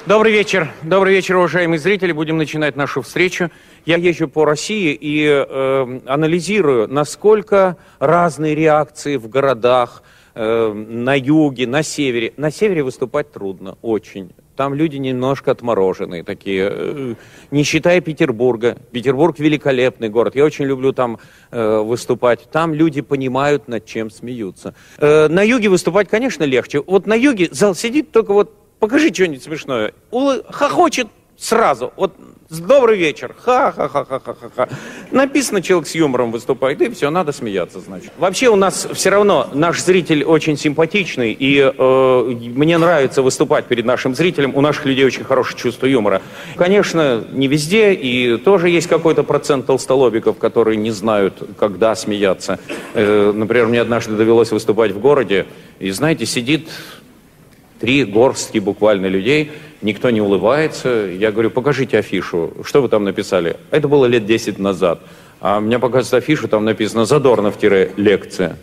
Добрый вечер, уважаемые зрители. Будем начинать нашу встречу. Я езжу по России и анализирую, насколько разные реакции в городах, на юге, на севере. На севере выступать трудно, очень. Там люди немножко отмороженные такие, не считая Петербурга. Петербург великолепный город, я очень люблю там выступать. Там люди понимают, над чем смеются. На юге выступать, конечно, легче. Вот на юге зал сидит, только вот покажи что-нибудь смешное. Хохочет сразу. Вот добрый вечер. Ха-ха-ха-ха-ха-ха. Написано, человек с юмором выступает, и все, надо смеяться, значит. Вообще у нас все равно наш зритель очень симпатичный, и мне нравится выступать перед нашим зрителем. У наших людей очень хорошее чувство юмора. Конечно, не везде, и тоже есть какой-то процент толстолобиков, которые не знают, когда смеяться. Например, мне однажды довелось выступать в городе, и, знаете, сидит 3 горстки буквально людей, никто не улыбается. Я говорю, покажите афишу, что вы там написали? Это было лет 10 назад. А мне показывают афишу, там написано «Задорнов-лекция».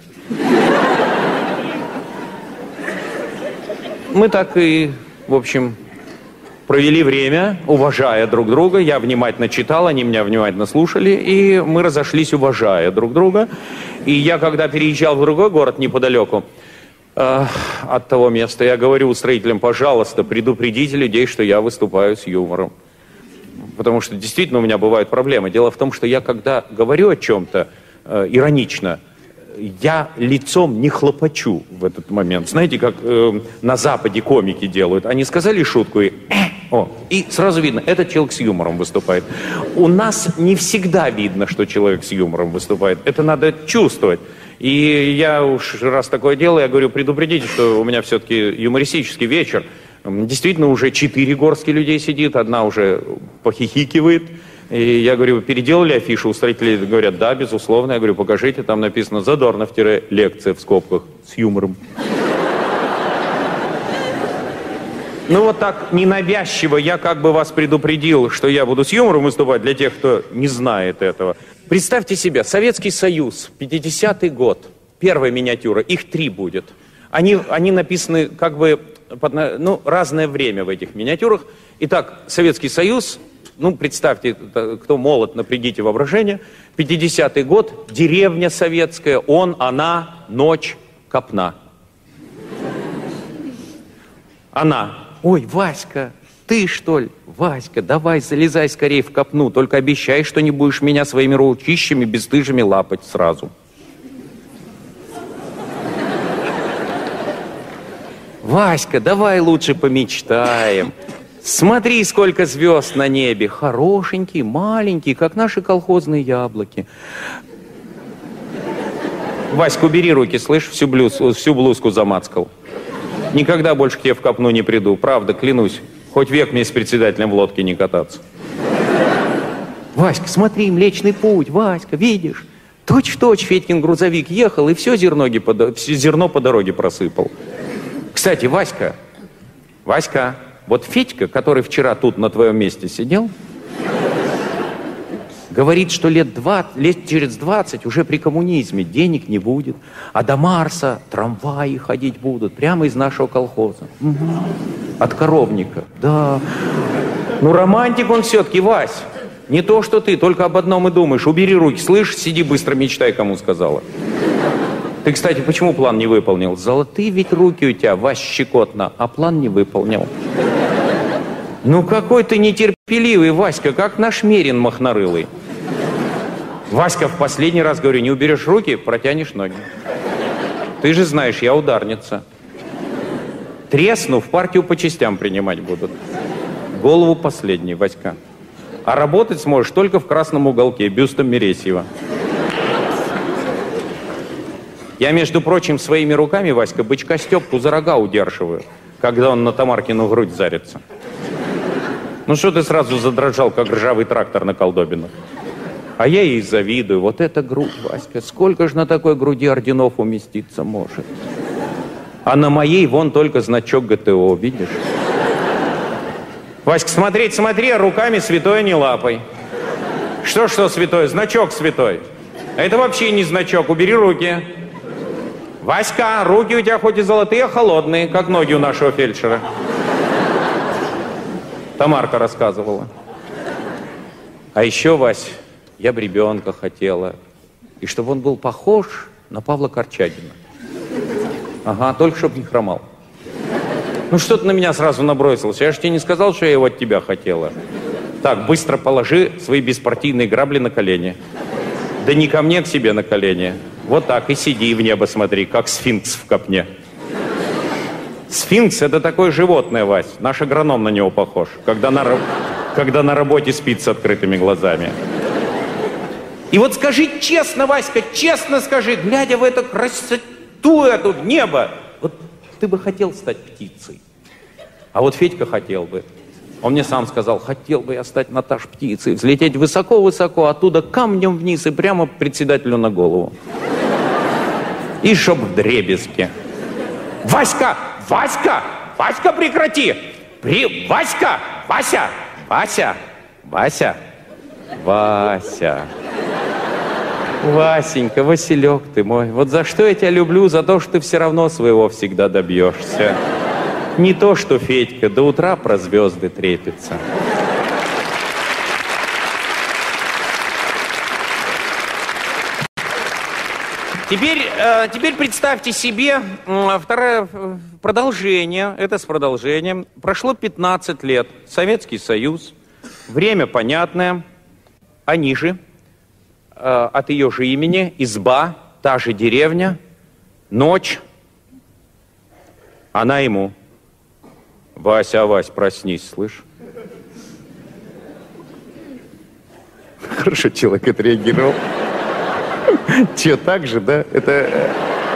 Мы так и, в общем, провели время, уважая друг друга. Я внимательно читал, они меня внимательно слушали, и мы разошлись, уважая друг друга. И я, когда переезжал в другой город неподалеку от того места, я говорю устроителям, пожалуйста, предупредите людей, что я выступаю с юмором. Потому что действительно у меня бывают проблемы. Дело в том, что я, когда говорю о чем-то иронично, я лицом не хлопочу в этот момент. Знаете, как на Западе комики делают. Они сказали шутку и сразу видно, этот человек с юмором выступает. У нас не всегда видно, что человек с юмором выступает. Это надо чувствовать. И я уж раз такое делаю, я говорю, предупредите, что у меня все-таки юмористический вечер. Действительно, уже 4 горстки людей сидит, одна уже похихикивает. И я говорю, переделали афишу? Устроители говорят, да, безусловно. Я говорю, покажите, там написано «Задорнов-лекция» в скобках с юмором. Ну вот так ненавязчиво я как бы вас предупредил, что я буду с юмором выступать для тех, кто не знает этого. Представьте себе, Советский Союз, 50-й год, первая миниатюра, их 3 будет. Они написаны как бы разное время в этих миниатюрах. Итак, Советский Союз, представьте, кто молод, напрягите воображение, 50-й год, деревня советская, он, она, ночь, копна. Она. Ой, Васька, ты что ли? Васька, давай залезай скорее в копну, только обещай, что не будешь меня своими ручищами бесстыжими лапать сразу. Васька, давай лучше помечтаем. Смотри, сколько звезд на небе. Хорошенькие, маленькие, как наши колхозные яблоки. Васька, убери руки, слышь, всю блузку замацкал. Никогда больше к тебе в копну не приду, правда, клянусь. Хоть век мне с председателем в лодке не кататься. Васька, смотри, Млечный Путь, Васька, видишь? Точь-в-точь Федькин грузовик ехал и все зерно по дороге просыпал. Кстати, Васька, вот Федька, который вчера тут на твоем месте сидел, говорит, что лет через 20 уже при коммунизме денег не будет, а до Марса трамваи ходить будут прямо из нашего колхоза. Угу. От коровника. Да. Романтик он все-таки, Вась. Не то, что ты, только об одном и думаешь. Убери руки, слышь, сиди быстро, мечтай, кому сказала. Ты, кстати, почему план не выполнил? Золотые ведь руки у тебя, Вась, щекотно, а план не выполнил. Какой ты нетерпеливый, Васька, как наш Мерин махнорылый. Васька, в последний раз говорю, не уберешь руки, протянешь ноги. Ты же знаешь, я ударница. Тресну, в партию по частям принимать будут. Голову последний, Васька. А работать сможешь только в красном уголке, бюстом Мересьева. Я, между прочим, своими руками, Васька, бычка Степку за рога удерживаю, когда он на Тамаркину грудь зарится. Что ты сразу задрожал, как ржавый трактор на колдобинах? А я ей завидую. Вот эта грудь, Васька, сколько же на такой груди орденов уместиться может? А на моей вон только значок ГТО, видишь? Васька, смотри, руками святое не лапай. Что святое? Значок святой. А это вообще не значок, убери руки. Васька, руки у тебя хоть и золотые, а холодные, как ноги у нашего фельдшера. Тамарка рассказывала. А еще, Вась, я бы ребенка хотела. И чтобы он был похож на Павла Корчагина. Ага, только чтобы не хромал. Ну что ты на меня сразу набросился? Я же тебе не сказал, что я его от тебя хотела. Так, быстро положи свои беспартийные грабли на колени. Да не ко мне, к себе на колени. Вот так и сиди в небо смотри, как сфинкс в копне. Сфинкс — это такое животное, Вась. Наш агроном на него похож, когда на работе спит с открытыми глазами. И вот скажи честно, Васька, честно скажи, глядя в это красоту, это небо, вот ты бы хотел стать птицей. А вот Федька хотел бы. Он мне сам сказал, хотел бы я стать, Наташ, птицей, взлететь высоко-высоко, оттуда камнем вниз и прямо председателю на голову. И чтоб вдребезги. Васька! Васька! Васька, прекрати! Васька! Вася! Вася! Вася! Вася! Васенька, Василек ты мой, вот за что я тебя люблю? За то, что ты все равно своего всегда добьешься. Не то, что Федька до утра про звезды трепится. Теперь представьте себе второе продолжение, это с продолжением. Прошло 15 лет, Советский Союз, время понятное, они же, от ее же имени, изба, та же деревня, ночь, она ему. Вася, Вась, проснись, слышь? Хорошо человек отреагировал. Че, так же, да? Это...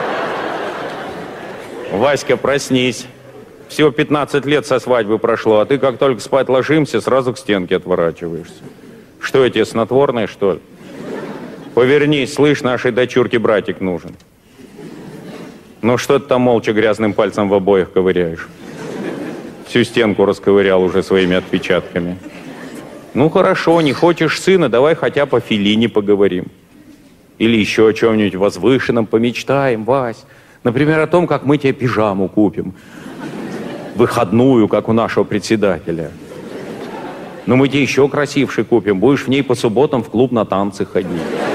Васька, проснись. Всего 15 лет со свадьбы прошло, а ты как только спать ложимся, сразу к стенке отворачиваешься. Что, я тебе снотворное, что ли? Повернись, слышь, нашей дочурке братик нужен. Ну что ты там молча грязным пальцем в обоях ковыряешь? Всю стенку расковырял уже своими отпечатками. Ну хорошо, не хочешь сына, давай хотя бы о Феллини поговорим. Или еще о чем-нибудь возвышенном помечтаем, Вась. Например, о том, как мы тебе пижаму купим. Выходную, как у нашего председателя. Ну мы тебе еще красивший купим. Будешь в ней по субботам в клуб на танцы ходить.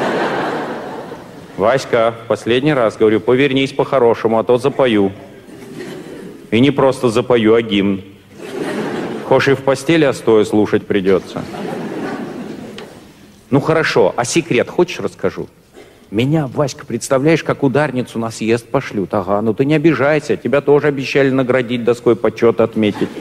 Васька, последний раз говорю, повернись по-хорошему, а то запою. И не просто запою, а гимн. Хошь и в постели, а стоя слушать придется. Ну хорошо, а секрет хочешь расскажу? Меня, Васька, представляешь, как ударницу на съезд пошлют. Ага, ну ты не обижайся, тебя тоже обещали наградить, доской почета отметить.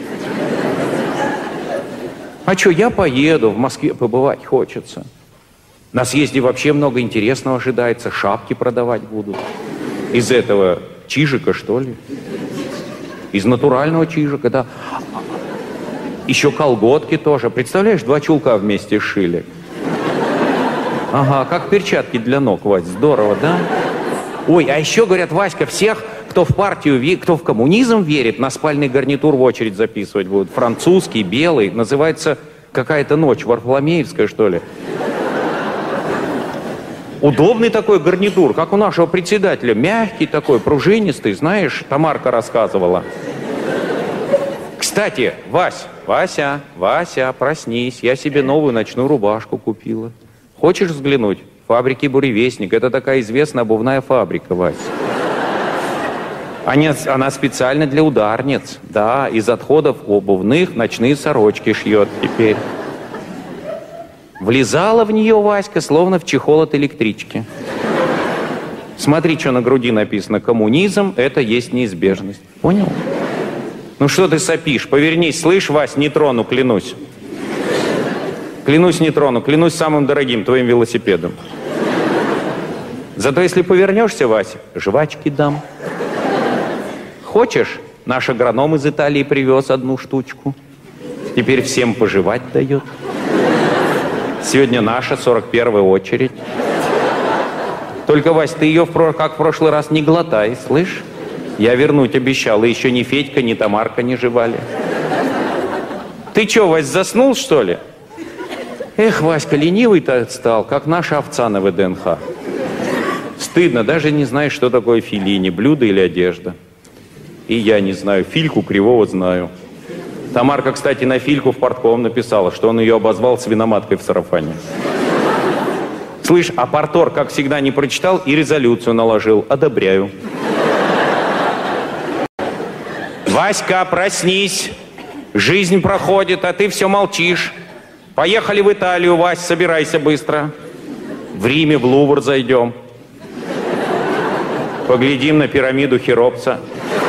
А что, я поеду, в Москве побывать хочется. На съезде вообще много интересного ожидается, шапки продавать будут. Из этого чижика, что ли? Из натурального чижика, да. Еще колготки тоже. Представляешь, 2 чулка вместе сшили. Ага, как перчатки для ног, Вась, здорово, да? Ой, а еще, говорят, Васька, всех, кто в партию, кто в коммунизм верит, на спальный гарнитур в очередь записывать будут. Французский, белый, называется какая-то ночь, Варфоломеевская, что ли. Удобный такой гарнитур, как у нашего председателя, мягкий такой, пружинистый, знаешь, Тамарка рассказывала. Кстати, Вася, проснись, я себе новую ночную рубашку купила. Хочешь взглянуть? Фабрики «Буревестник». Это такая известная обувная фабрика, Вась. Она специально для ударниц. Да, из отходов обувных ночные сорочки шьет теперь. Влезала в нее, Васька, словно в чехол от электрички. Смотри, что на груди написано. Коммунизм — это есть неизбежность. Понял? Ну что ты сопишь? Повернись, слышь, Вась, не трону, клянусь. Клянусь, не трону, клянусь самым дорогим, твоим велосипедом. Зато если повернешься, Вася, жвачки дам. Хочешь? Наш агроном из Италии привез 1 штучку. Теперь всем пожевать дает. Сегодня наша, 41-я очередь. Только, Вась, ты ее, как в прошлый раз, не глотай, слышь? Я вернуть обещал, и еще ни Федька, ни Тамарка не жевали. Ты че, Вась, заснул, что ли? Эх, Васька, ленивый-то стал, как наша овца на ВДНХ. Стыдно, даже не знаешь, что такое Феллини, блюдо или одежда. И я не знаю, Фильку Кривого знаю. Тамарка, кстати, на Фильку в портком написала, что он ее обозвал свиноматкой в сарафане. Слышь, а порторг, как всегда, не прочитал и резолюцию наложил. Одобряю. Васька, проснись. Жизнь проходит, а ты все молчишь. Поехали в Италию, Вась, собирайся быстро. В Риме в Лувр зайдем. Поглядим на пирамиду Хеопса.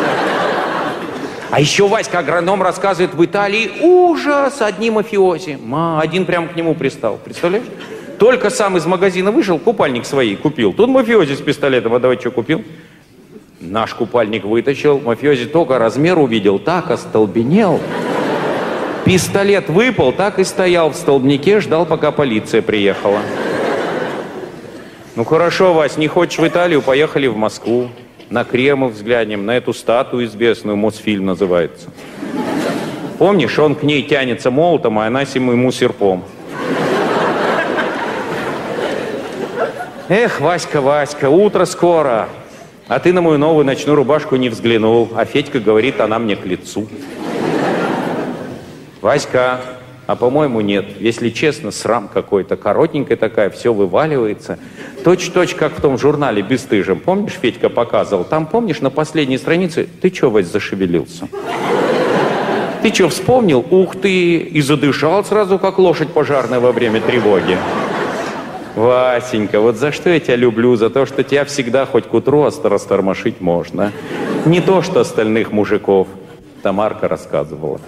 А еще Васька, агроном, рассказывает, в Италии ужас, одни мафиози. Один прям к нему пристал, представляешь? Только сам из магазина вышел, купальник свои купил. Тут мафиози с пистолетом, а давай что купил? Наш купальник вытащил, мафиози только размер увидел, так остолбенел. Пистолет выпал, так и стоял в столбнике, ждал, пока полиция приехала. Ну хорошо, Вась, не хочешь в Италию, поехали в Москву. На Кремль взглянем, на эту статую известную, Мосфильм называется. Помнишь, он к ней тянется молотом, а она ему серпом. Эх, Васька, Васька, утро скоро. А ты на мою новую ночную рубашку не взглянул, а Федька говорит, она мне к лицу. Васька, а по-моему нет. Если честно, срам какой-то, коротенькая такая, все вываливается. Точь-в-точь, как в том журнале «Бесстыжим». Помнишь, Федька показывал? Там, помнишь, на последней странице, ты че, Вась, зашевелился? Ты че, вспомнил? Ух ты! И задышал сразу, как лошадь пожарная во время тревоги. Васенька, вот за что я тебя люблю? За то, что тебя всегда хоть к утру растормошить можно. Не то, что остальных мужиков. Тамарка рассказывала.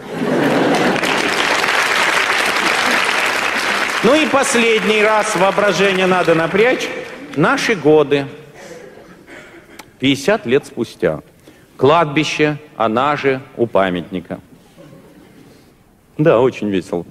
Ну и последний раз воображение надо напрячь. Наши годы. 50 лет спустя. Кладбище, она же у памятника. Да, очень весело.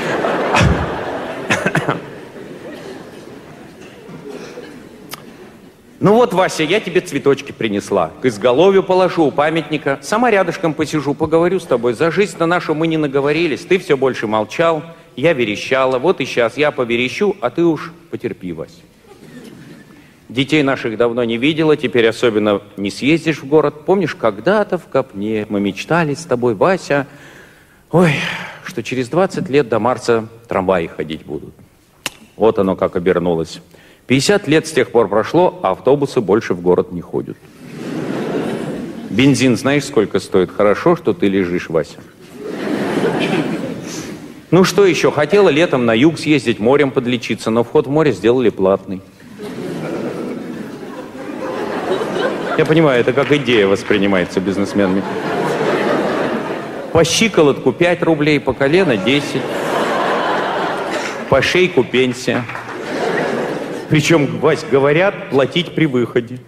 Ну вот, Вася, я тебе цветочки принесла. К изголовью положу у памятника. Сама рядышком посижу, поговорю с тобой. За жизнь-то нашу мы не наговорились. Ты все больше молчал, я верещала. Вот и сейчас я поверещу, а ты уж потерпи, Вась. Детей наших давно не видела, теперь особенно не съездишь в город. Помнишь, когда-то в Копне мы мечтали с тобой, Вася, ой, что через 20 лет до Марса трамваи ходить будут. Вот оно как обернулось. 50 лет с тех пор прошло, а автобусы больше в город не ходят. Бензин знаешь, сколько стоит? Хорошо, что ты лежишь, Вася. Ну что еще? Хотела летом на юг съездить, морем подлечиться, но вход в море сделали платный. Я понимаю, это как идея воспринимается бизнесменами. По щиколотку 5 рублей, по колено 10. По шейку пенсия. Причем, Вась, говорят, платить при выходе.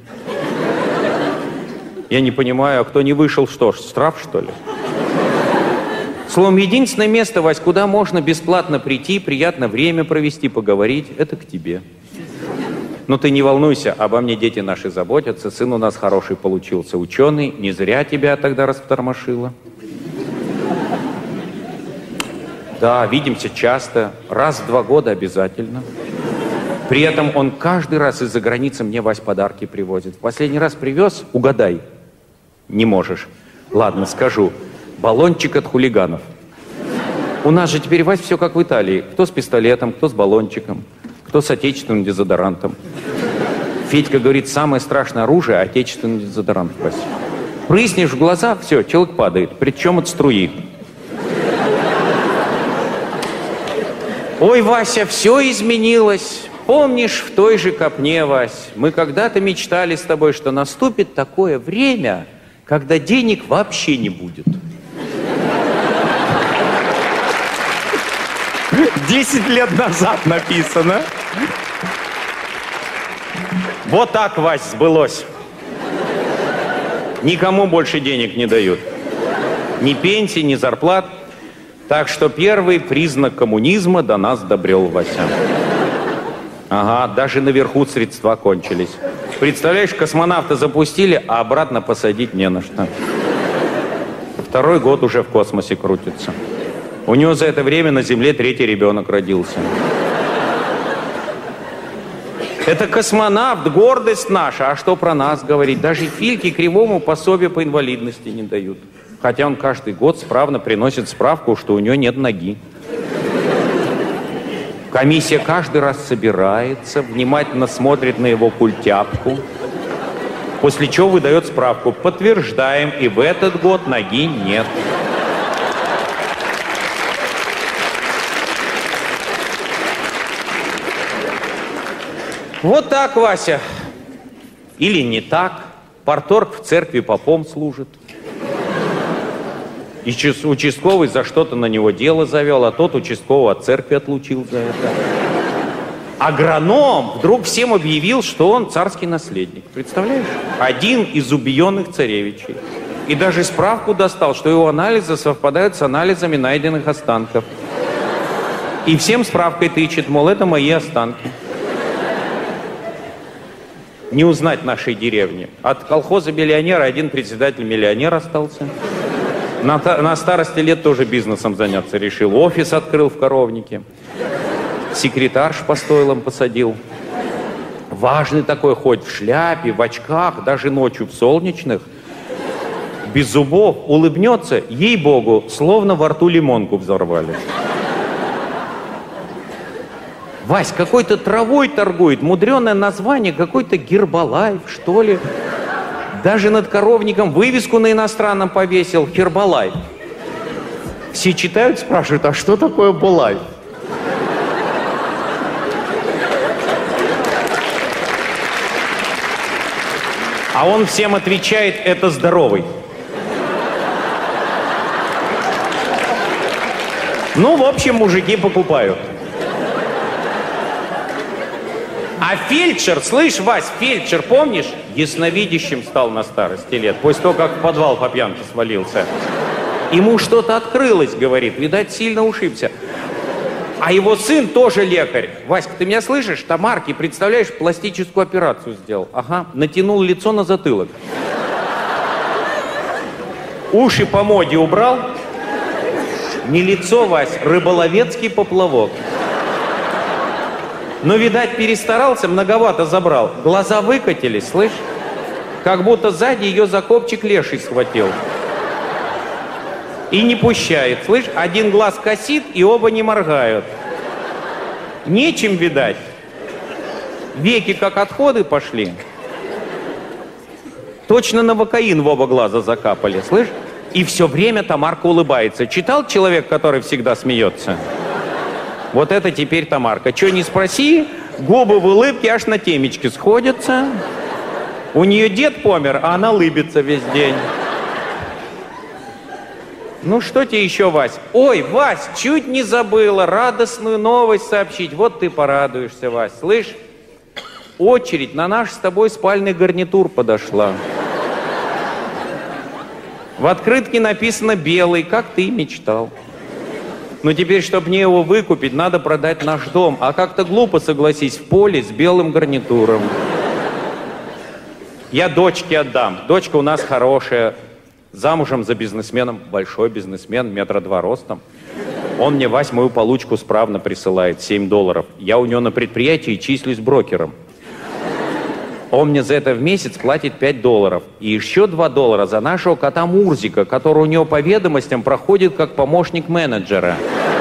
Я не понимаю, а кто не вышел, что ж, штраф, что ли? Словом, единственное место, Вась, куда можно бесплатно прийти, приятно время провести, поговорить, это к тебе. Но ты не волнуйся, обо мне дети наши заботятся, сын у нас хороший получился, ученый, не зря тебя тогда растормошило. Да, видимся часто, раз в 2 года обязательно. При этом он каждый раз из-за границы мне, Вась, подарки привозит. В последний раз привез, угадай. Не можешь. Ладно, скажу. Баллончик от хулиганов. У нас же теперь, Вась, все как в Италии. Кто с пистолетом, кто с баллончиком, кто с отечественным дезодорантом. Федька говорит, самое страшное оружие – отечественный дезодорант, Вась. Прыснешь в глаза, все, человек падает, причем от струи. Ой, Вася, все изменилось. Помнишь, в той же Копне, Вась, мы когда-то мечтали с тобой, что наступит такое время, когда денег вообще не будет. 10 лет назад написано. Вот так, Вась, сбылось. Никому больше денег не дают. Ни пенсии, ни зарплат. Так что первый признак коммунизма до нас добрел, Вася. Ага, даже наверху средства кончились. Представляешь, космонавта запустили, а обратно посадить не на что. 2-й год уже в космосе крутится. У него за это время на Земле 3-й ребенок родился. Это космонавт, гордость наша. А что про нас говорить? Даже Фильке Кривому пособие по инвалидности не дают. Хотя он каждый год справно приносит справку, что у него нет ноги. Комиссия каждый раз собирается, внимательно смотрит на его культяпку, после чего выдает справку. Подтверждаем, и в этот год ноги нет. Вот так, Вася. Или не так. Парторг в церкви попом служит. И участковый за что-то на него дело завел, а тот участкового от церкви отлучил за это. Агроном вдруг всем объявил, что он царский наследник. Представляешь? Один из убиенных царевичей. И даже справку достал, что его анализы совпадают с анализами найденных останков. И всем справкой тычет, мол, это мои останки. Не узнать нашей деревни. От колхоза миллионера один председатель-миллионер остался. На старости лет тоже бизнесом заняться решил. Офис открыл в Коровнике. Секретарш по стойлам посадил. Важный такой, хоть в шляпе, в очках, даже ночью в солнечных. Без зубов, улыбнется, ей-богу, словно во рту лимонку взорвали. Вась, какой-то травой торгует, мудреное название, какой-то Гербалайф, что ли. Даже над Коровником вывеску на иностранном повесил, Хербалайф. Все читают, спрашивают, а что такое Булайф? А он всем отвечает, это здоровый. Ну, в общем, мужики покупают. А фельдшер, слышь, Вась, фельдшер, помнишь? Ясновидящим стал на старости лет, после того, как в подвал по пьянке свалился. Ему что-то открылось, говорит, видать, сильно ушибся. А его сын тоже лекарь. Васька, ты меня слышишь? Тамарке, представляешь, пластическую операцию сделал. Ага, натянул лицо на затылок. Уши по моде убрал. Не лицо, Вась, рыболовецкий поплавок. Но, видать, перестарался, многовато забрал. Глаза выкатились, слышь? Как будто сзади ее за копчик леший схватил. И не пущает, слышь? Один глаз косит, и оба не моргают. Нечем, видать. Веки как отходы пошли. Точно новокаин в оба глаза закапали, слышь? И все время Тамарка улыбается. Читал человек, который всегда смеется? Вот это теперь Тамарка. Че не спроси, губы в улыбке аж на темечке сходятся. У нее дед помер, а она лыбится весь день. Ну что тебе еще, Вась? Ой, Вась, чуть не забыла радостную новость сообщить. Вот ты порадуешься, Вась. Слышь, очередь на наш с тобой спальный гарнитур подошла. В открытке написано «белый», как ты и мечтал. Но теперь, чтобы мне его выкупить, надо продать наш дом. А как-то глупо, согласись, в поле с белым гарнитуром. Я дочке отдам. Дочка у нас хорошая. Замужем за бизнесменом. Большой бизнесмен, 2 метра ростом. Он мне, Вась, мою получку справно присылает. $7. Я у него на предприятии числюсь брокером. Он мне за это в месяц платит $5. И еще $2 за нашего кота Мурзика, который у него по ведомостям проходит как помощник менеджера.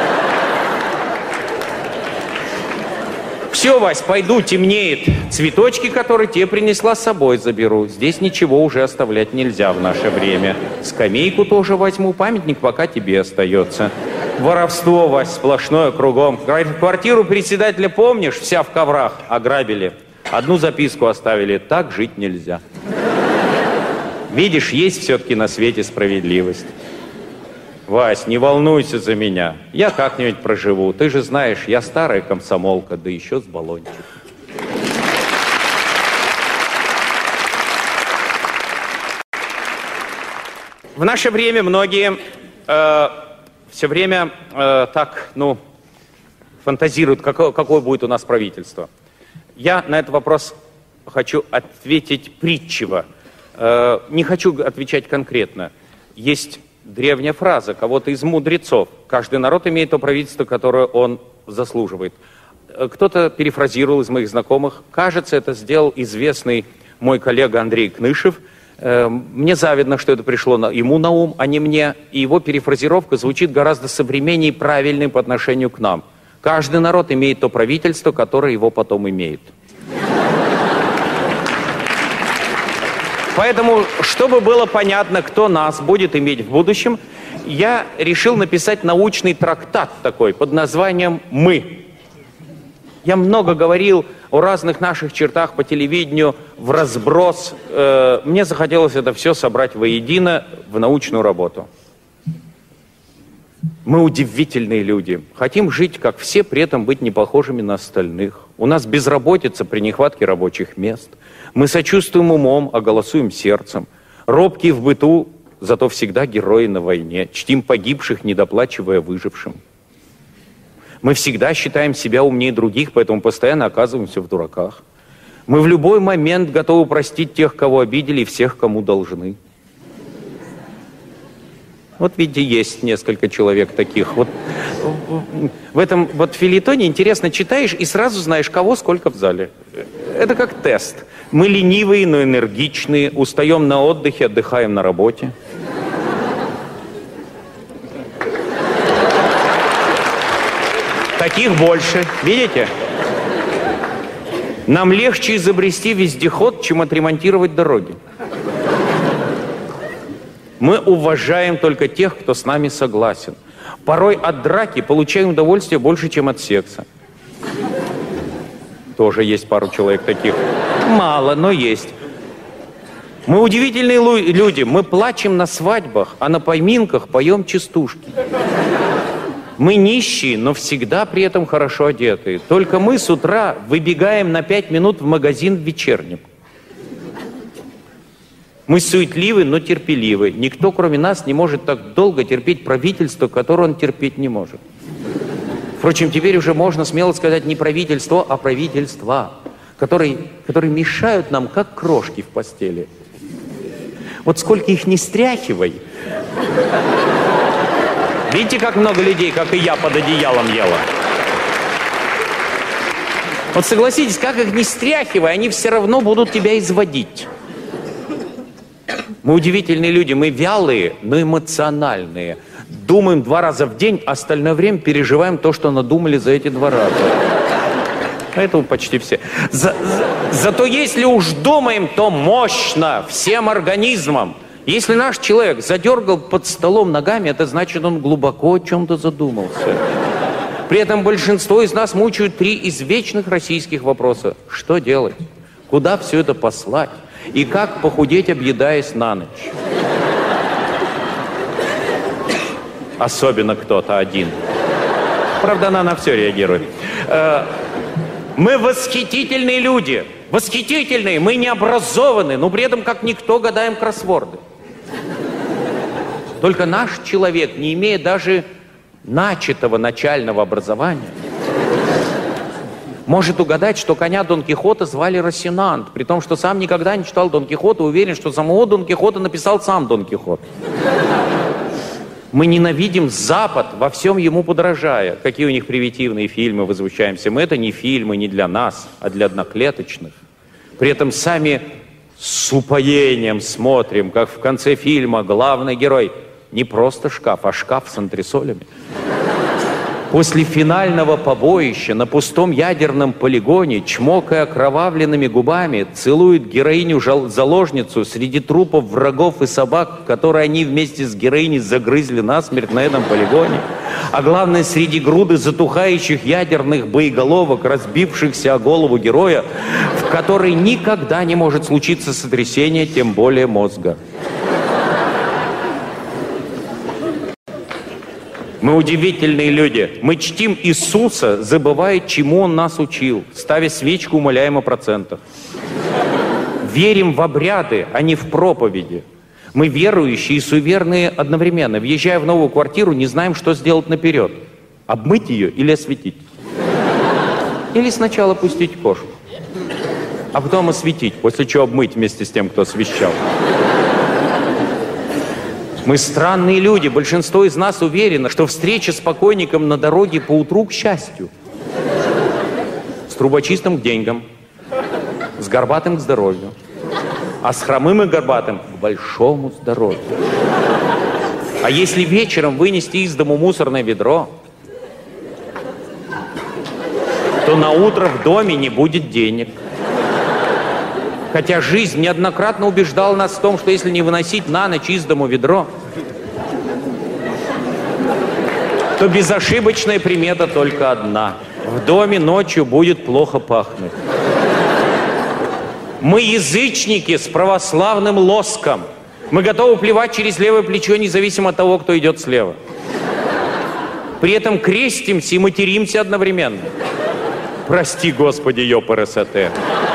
Все, Вась, пойду, темнеет. Цветочки, которые тебе принесла, с собой заберу. Здесь ничего уже оставлять нельзя в наше время. Скамейку тоже возьму, памятник пока тебе остается. Воровство, Вась, сплошное кругом. Квартиру председателя, помнишь, вся в коврах, ограбили. Одну записку оставили, так жить нельзя. Видишь, есть все-таки на свете справедливость. Вась, не волнуйся за меня, я как-нибудь проживу. Ты же знаешь, я старая комсомолка, да еще с баллончиком. В наше время многие все время фантазируют, какое будет у нас правительство. Я на этот вопрос хочу ответить притчиво. Не хочу отвечать конкретно. Есть древняя фраза кого-то из мудрецов. Каждый народ имеет то правительство, которое он заслуживает. Кто-то перефразировал из моих знакомых. Кажется, это сделал известный мой коллега Андрей Кнышев. Мне завидно, что это пришло ему на ум, а не мне. И его перефразировка звучит гораздо современнее и правильнее по отношению к нам. Каждый народ имеет то правительство, которое его потом имеет. Поэтому, чтобы было понятно, кто нас будет иметь в будущем, я решил написать научный трактат такой под названием «Мы». Я много говорил о разных наших чертах по телевидению, в разброс. Мне захотелось это все собрать воедино в научную работу. Мы удивительные люди. Хотим жить, как все, при этом быть не похожими на остальных. У нас безработица при нехватке рабочих мест. Мы сочувствуем умом, а голосуем сердцем. Робкие в быту, зато всегда герои на войне. Чтим погибших, недоплачивая выжившим. Мы всегда считаем себя умнее других, поэтому постоянно оказываемся в дураках. Мы в любой момент готовы простить тех, кого обидели, и всех, кому должны. Вот видите, есть несколько человек таких. Вот в этом вот фельетоне интересно читаешь и сразу знаешь, кого сколько в зале. Это как тест. Мы ленивые, но энергичные, устаем на отдыхе, отдыхаем на работе. Таких больше, видите? Нам легче изобрести вездеход, чем отремонтировать дороги. Мы уважаем только тех, кто с нами согласен. Порой от драки получаем удовольствие больше, чем от секса. Тоже есть пару человек таких. Мало, но есть. Мы удивительные люди. Мы плачем на свадьбах, а на поминках поем частушки. Мы нищие, но всегда при этом хорошо одетые. Только мы с утра выбегаем на 5 минут в магазин в вечернем. Мы суетливы, но терпеливы. Никто, кроме нас, не может так долго терпеть правительство, которое он терпеть не может. Впрочем, теперь уже можно смело сказать не правительство, а правительства, которые мешают нам, как крошки в постели. Вот сколько их не стряхивай. Видите, как много людей, как и я, под одеялом ела? Вот согласитесь, как их не стряхивай, они все равно будут тебя изводить. Мы удивительные люди, мы вялые, но эмоциональные. Думаем 2 раза в день, а остальное время переживаем то, что надумали за эти 2 раза. Поэтому почти все. Зато если уж думаем, то мощно, всем организмом. Если наш человек задергал под столом ногами, это значит, он глубоко о чем-то задумался. При этом большинство из нас мучают 3 извечных российских вопроса. Что делать? Куда все это послать? И как похудеть, объедаясь на ночь? Особенно кто-то один. Правда, она на все реагирует. Мы восхитительные люди. Восхитительные. Мы не образованы, но при этом, как никто, гадаем кроссворды. Только наш человек, не имея даже начатого начального образования, может угадать, что коня Дон Кихота звали Росинант, при том, что сам никогда не читал Дон Кихота, уверен, что самого Дон Кихота написал сам Дон Кихот. Мы ненавидим Запад, во всем ему подражая. Какие у них примитивные фильмы, возмущаемся. Мы это не фильмы, не для нас, а для одноклеточных. При этом сами с упоением смотрим, как в конце фильма главный герой не просто шкаф, а шкаф с антресолями. После финального побоища на пустом ядерном полигоне, чмокая окровавленными губами, целует героиню-заложницу среди трупов врагов и собак, которые они вместе с героиней загрызли насмерть на этом полигоне. А главное, среди груды затухающих ядерных боеголовок, разбившихся о голову героя, в которой никогда не может случиться сотрясение, тем более мозга. Мы удивительные люди. Мы чтим Иисуса, забывая, чему Он нас учил, ставя свечку, умоляем о процентах. Верим в обряды, а не в проповеди. Мы верующие и суеверные одновременно. Въезжая в новую квартиру, не знаем, что сделать наперед. Обмыть ее или осветить. Или сначала пустить кошку, а потом осветить, после чего обмыть вместе с тем, кто освещал. Мы странные люди. Большинство из нас уверено, что встреча с покойником на дороге поутру к счастью. С трубочистом к деньгам. С горбатым к здоровью. А с хромым и горбатым к большому здоровью. А если вечером вынести из дому мусорное ведро, то на утро в доме не будет денег. Хотя жизнь неоднократно убеждала нас в том, что если не выносить на ночь из дому ведро, то безошибочная примета только одна. В доме ночью будет плохо пахнуть. Мы язычники с православным лоском. Мы готовы плевать через левое плечо, независимо от того, кто идет слева. При этом крестимся и материмся одновременно. Прости, Господи, ЕПРСТ.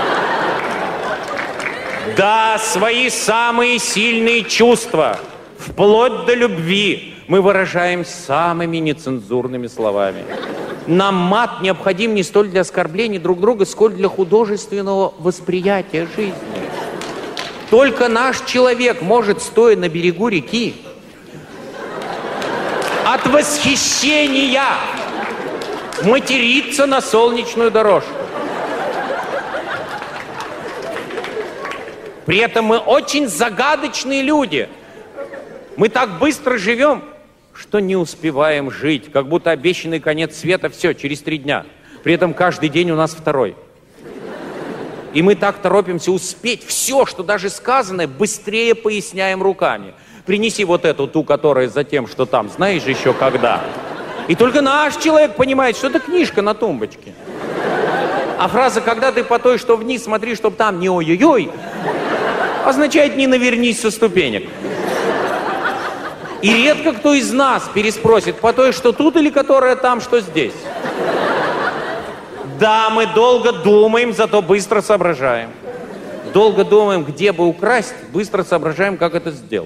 Да, свои самые сильные чувства, вплоть до любви, мы выражаем самыми нецензурными словами. Нам мат необходим не столь для оскорбления друг друга, сколь для художественного восприятия жизни. Только наш человек может, стоя на берегу реки, от восхищения материться на солнечную дорожку. При этом мы очень загадочные люди. Мы так быстро живем, что не успеваем жить. Как будто обещанный конец света, все, через 3 дня. При этом каждый день у нас второй. И мы так торопимся успеть все, что даже сказанное, быстрее поясняем руками. Принеси вот эту, ту, которая за тем, что там, знаешь еще когда. И только наш человек понимает, что это книжка на тумбочке. А фраза «когда ты по той, что вниз, смотри, чтоб там не ой-ой-ой», означает «не навернись со ступенек». И редко кто из нас переспросит по той, что тут или которая там, что здесь. Да, мы долго думаем, зато быстро соображаем. Долго думаем, где бы украсть, быстро соображаем, как это сделать.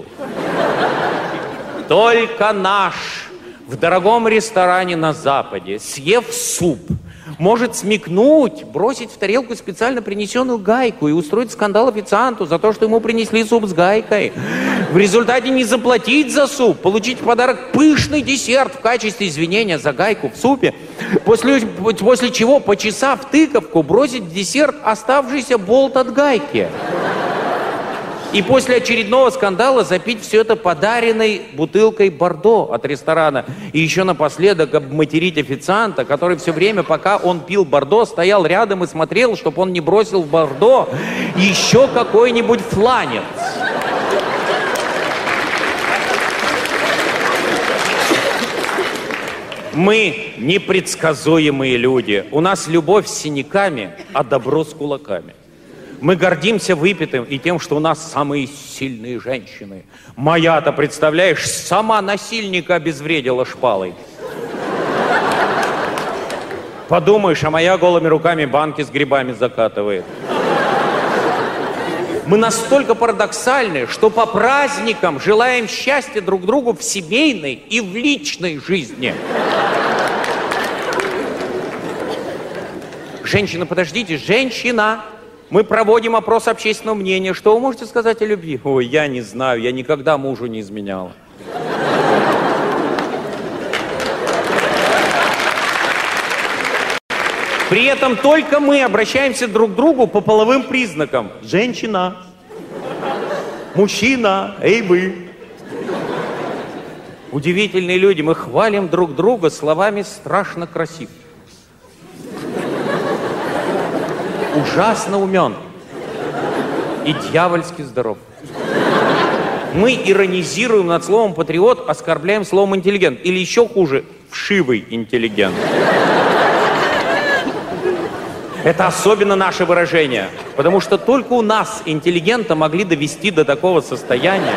Только наш в дорогом ресторане на Западе, съев суп, может смекнуть, бросить в тарелку специально принесенную гайку и устроить скандал официанту за то, что ему принесли суп с гайкой. В результате не заплатить за суп, получить в подарок пышный десерт в качестве извинения за гайку в супе, после чего, почесав тыковку, бросить в десерт оставшийся болт от гайки. И после очередного скандала запить все это подаренной бутылкой бордо от ресторана. И еще напоследок обматерить официанта, который все время, пока он пил бордо, стоял рядом и смотрел, чтобы он не бросил в бордо еще какой-нибудь фланец. Мы непредсказуемые люди. У нас любовь с синяками, а добро с кулаками. Мы гордимся выпитым и тем, что у нас самые сильные женщины. Моя-то, представляешь, сама насильника обезвредила шпалой. Подумаешь, а моя голыми руками банки с грибами закатывает. Мы настолько парадоксальны, что по праздникам желаем счастья друг другу в семейной и в личной жизни. Женщина, подождите, женщина! Мы проводим опрос общественного мнения. Что вы можете сказать о любви? Ой, я не знаю, я никогда мужу не изменяла. При этом только мы обращаемся друг к другу по половым признакам. Женщина, мужчина, эй вы. Удивительные люди, мы хвалим друг друга словами «страшно красив». Ужасно умен и дьявольски здоров. Мы иронизируем над словом «патриот», оскорбляем словом «интеллигент». Или еще хуже, вшивый интеллигент. Это особенно наше выражение, потому что только у нас интеллигента могли довести до такого состояния.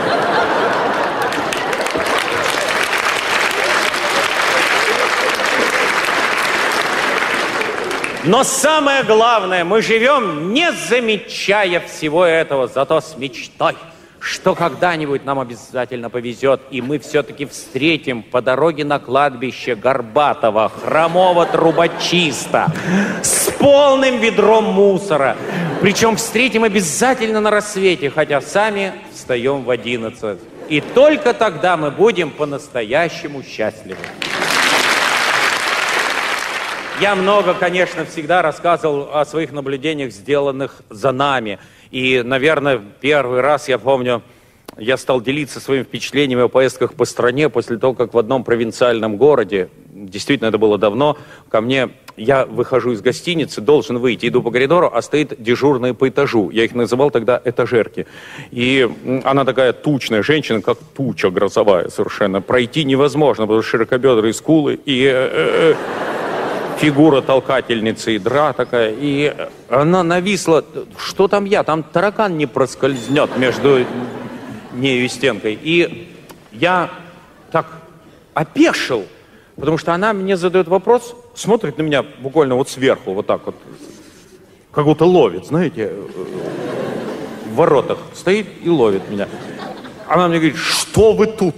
Но самое главное, мы живем, не замечая всего этого, зато с мечтой, что когда-нибудь нам обязательно повезет, и мы все-таки встретим по дороге на кладбище горбатого, хромого трубочиста с полным ведром мусора. Причем встретим обязательно на рассвете, хотя сами встаем в 11. И только тогда мы будем по-настоящему счастливы. Я много, конечно, всегда рассказывал о своих наблюдениях, сделанных за нами. И, наверное, первый раз, я помню, я стал делиться своими впечатлениями о поездках по стране после того, как в одном провинциальном городе, действительно, это было давно, ко мне, я выхожу из гостиницы, должен выйти, иду по коридору, а стоит дежурная по этажу. Я их называл тогда этажерки. И она такая тучная женщина, как туча грозовая совершенно. Пройти невозможно, потому что широкобедрые скулы и... фигура толкательницы ядра такая, и она нависла. Что там я? Там таракан не проскользнет между нею и стенкой. И я так опешил, потому что она мне задает вопрос, смотрит на меня буквально вот сверху, вот так вот, как будто ловит, знаете, в воротах стоит и ловит меня. Она мне говорит: что вы тут?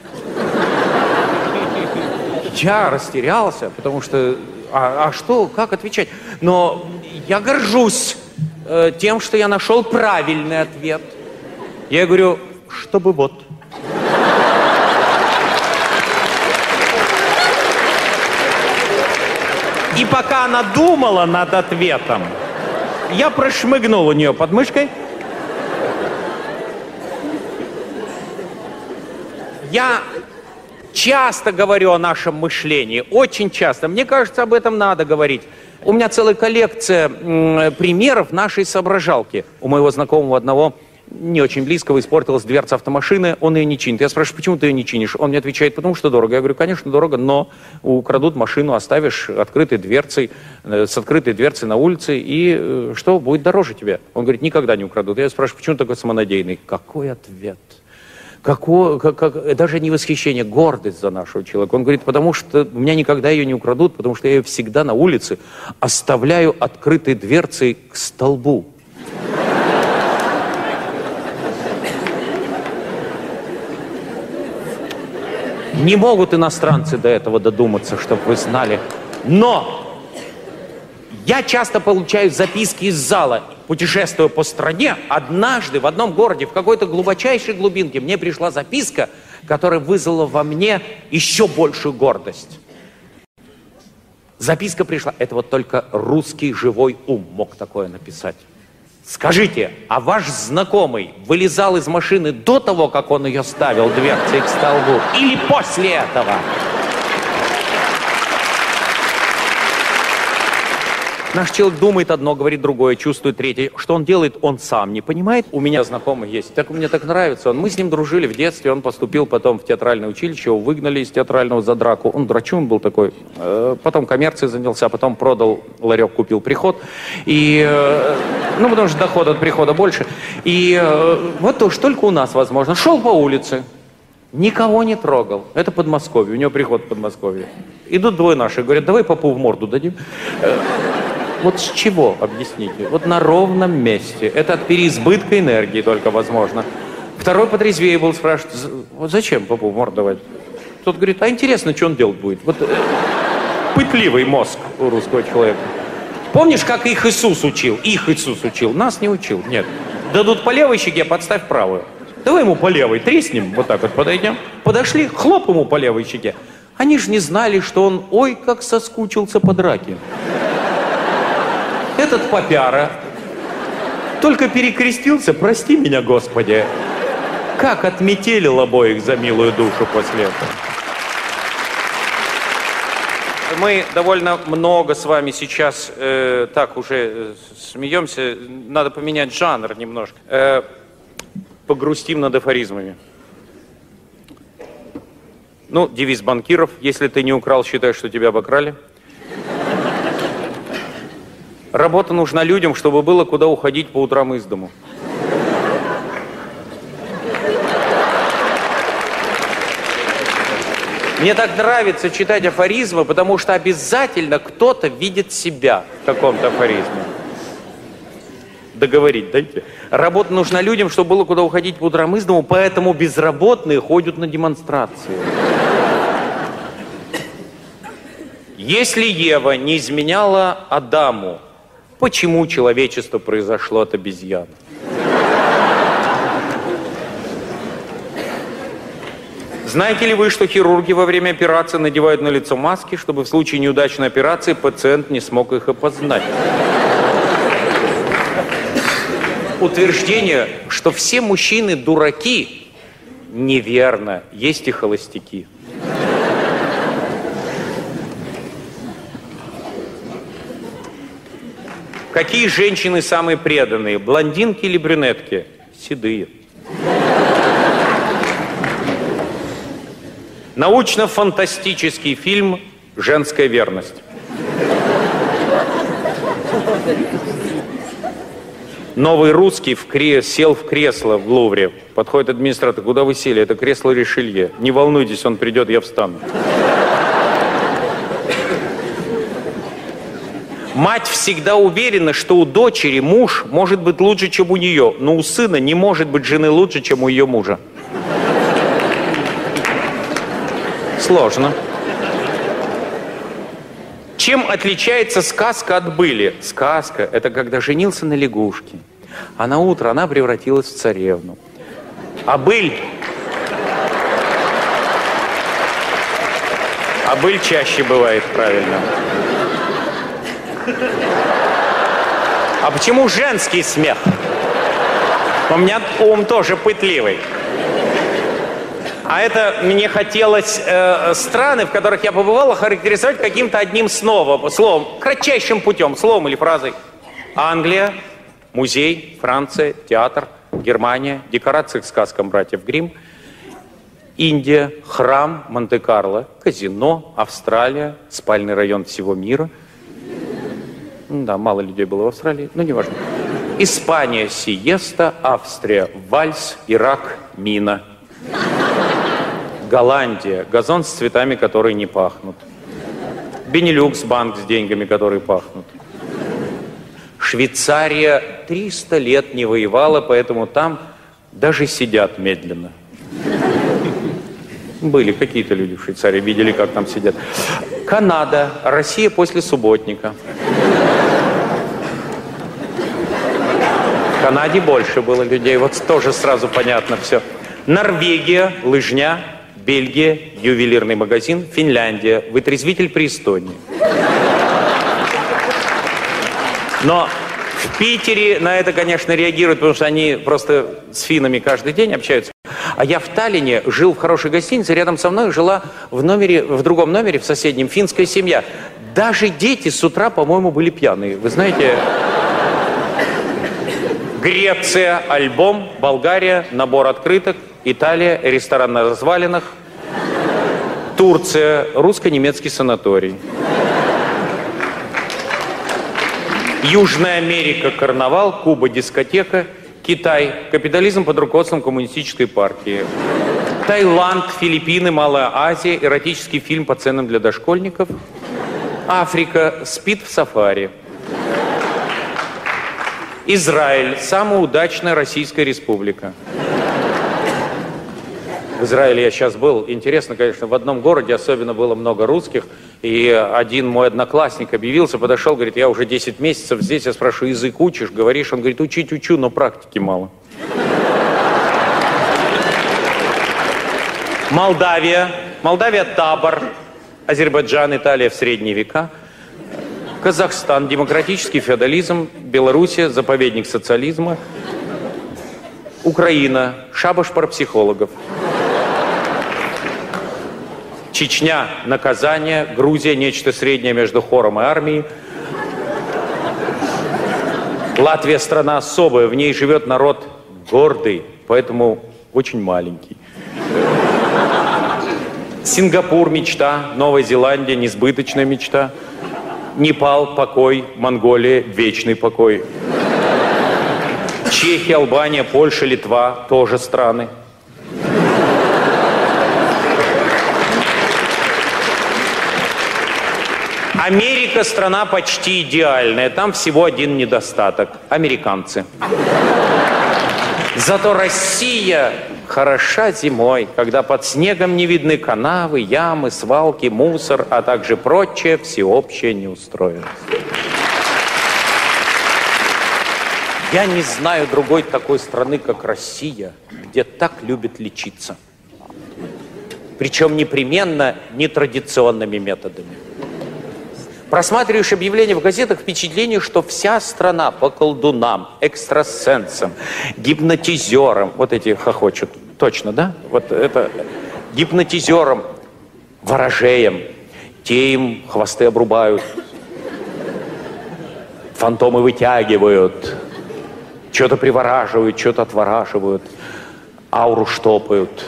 Я растерялся, потому что... А что, как отвечать? Но я горжусь тем, что я нашел правильный ответ. Я говорю, чтобы вот. И пока она думала над ответом, я прошмыгнул у нее под мышкой. Я часто говорю о нашем мышлении, очень часто. Мне кажется, об этом надо говорить. У меня целая коллекция примеров нашей соображалки. У моего знакомого одного, не очень близкого, испортилась дверца автомашины, он ее не чинит. Я спрашиваю, почему ты ее не чинишь? Он мне отвечает, потому что дорого. Я говорю, конечно, дорого, но украдут машину, оставишь открытой дверцей, с открытой дверцей на улице, и что, будет дороже тебе? Он говорит, никогда не украдут. Я спрашиваю, почему такой самонадеянный? Какой ответ? Даже не восхищение, гордость за нашего человека. Он говорит, потому что у меня никогда ее не украдут, потому что я ее всегда на улице оставляю открытой дверцей к столбу. Не могут иностранцы до этого додуматься, чтобы вы знали. Но я часто получаю записки из зала. Путешествуя по стране, однажды в одном городе, в какой-то глубочайшей глубинке, мне пришла записка, которая вызвала во мне еще большую гордость. Записка пришла. Это вот только русский живой ум мог такое написать. Скажите, а ваш знакомый вылезал из машины до того, как он ее ставил дверцей к столбу, или после этого? Наш человек думает одно, говорит другое, чувствует третье. Что он делает, он сам не понимает. У меня знакомый есть. Так мне так нравится. Мы с ним дружили в детстве. Он поступил потом в театральное училище. Его выгнали из театрального за драку. Он драчун был такой. Потом коммерцией занялся. Потом продал ларек, купил приход. И, потому что доход от прихода больше. И вот уж только у нас возможно. Шел по улице. Никого не трогал. Это Подмосковье. У него приход в Подмосковье. Идут двое наши. Говорят, давай попу в морду дадим. Вот с чего, объясните? Вот на ровном месте. Это от переизбытка энергии только возможно. Второй потрезвее был, спрашивает, вот зачем попу в морду давать? Тот говорит, а интересно, что он делать будет? Вот пытливый мозг у русского человека. Помнишь, как их Иисус учил? Их Иисус учил, нас не учил. Нет. Дадут по левой щеке, подставь правую. Давай ему по левой треснем, вот так вот подойдем. Подошли, хлоп ему по левой щеке. Они же не знали, что он, ой, как соскучился по драке. Этот попяра только перекрестился, прости меня, Господи. Как отметелил обоих за милую душу после этого. Мы довольно много с вами сейчас так уже смеемся. Надо поменять жанр немножко. Погрустим над афоризмами. Ну, девиз банкиров. Если ты не украл, считай, что тебя обокрали. Работа нужна людям, чтобы было куда уходить по утрам из дому. Мне так нравится читать афоризмы, потому что обязательно кто-то видит себя в каком-то афоризме. Договорить дайте. Работа нужна людям, чтобы было куда уходить по утрам из дому, поэтому безработные ходят на демонстрации. Если Ева не изменяла Адаму, почему человечество произошло от обезьян? Знаете ли вы, что хирурги во время операции надевают на лицо маски, чтобы в случае неудачной операции пациент не смог их опознать? Утверждение, что все мужчины дураки, неверно. Есть и холостяки. Какие женщины самые преданные? Блондинки или брюнетки? Седые. Научно-фантастический фильм «Женская верность». Новый русский сел в кресло в Лувре. Подходит администратор. Куда вы сели? Это кресло Ришелье. Не волнуйтесь, он придет, я встану. Мать всегда уверена, что у дочери муж может быть лучше, чем у нее, но у сына не может быть жены лучше, чем у ее мужа. Сложно. Чем отличается сказка от были? Сказка – это когда женился на лягушке, а на утро она превратилась в царевну. А быль чаще бывает, правильно. А почему женский смех? У меня ум тоже пытливый. А это мне хотелось страны, в которых я побывал, охарактеризовать каким-то одним словом, кратчайшим путем, словом или фразой. Англия, музей, Франция, театр, Германия, декорации к сказкам братьев Гримм, Индия, храм, Монте-Карло, казино, Австралия, спальный район всего мира. Да, мало людей было в Австралии, но неважно. Испания, сиеста, Австрия, вальс, Ирак, мина. Голландия, газон с цветами, которые не пахнут. Бенилюкс, банк с деньгами, которые пахнут. Швейцария 300 лет не воевала, поэтому там даже сидят медленно. Были какие-то люди в Швейцарии, видели, как там сидят. Канада, Россия после субботника. В Канаде больше было людей, вот тоже сразу понятно все. Норвегия, лыжня, Бельгия, ювелирный магазин, Финляндия, вытрезвитель при Эстонии. Но в Питере на это, конечно, реагируют, потому что они просто с финнами каждый день общаются. А я в Таллине жил в хорошей гостинице, рядом со мной жила в другом номере, в соседнем, финская семья. Даже дети с утра, по-моему, были пьяные. Вы знаете... Греция, альбом, Болгария, набор открыток, Италия, ресторан на развалинах, Турция, русско-немецкий санаторий, Южная Америка, карнавал, Куба, дискотека, Китай, капитализм под руководством коммунистической партии, Таиланд, Филиппины, Малая Азия, эротический фильм по ценам для дошкольников, Африка, спит в сафари. Израиль – самая удачная Российская Республика. В Израиле я сейчас был. Интересно, конечно, в одном городе особенно было много русских. И один мой одноклассник объявился, подошел, говорит, я уже 10 месяцев здесь. Я спрашиваю, язык учишь? Говоришь? Он говорит, учить учу, но практики мало. Молдавия. Молдавия – табор. Азербайджан, Италия в средние века. Казахстан, демократический феодализм, Белоруссия, заповедник социализма, Украина, шабаш парапсихологов, Чечня, наказание, Грузия, нечто среднее между хором и армией, Латвия страна особая, в ней живет народ гордый, поэтому очень маленький. Сингапур, мечта, Новая Зеландия, несбыточная мечта. Непал, покой, Монголия, вечный покой. Чехия, Албания, Польша, Литва, тоже страны. Америка страна почти идеальная, там всего один недостаток – американцы. Зато Россия хороша зимой, когда под снегом не видны канавы, ямы, свалки, мусор, а также прочая всеобщая неустроенность. Я не знаю другой такой страны, как Россия, где так любят лечиться. Причем непременно нетрадиционными методами. Просматриваешь объявления в газетах, впечатление, что вся страна по колдунам, экстрасенсам, гипнотизерам, вот эти хохочут, точно, да? Вот это гипнотизерам, ворожеям, те им хвосты обрубают, фантомы вытягивают, что-то привораживают, что-то отвораживают, ауру штопают,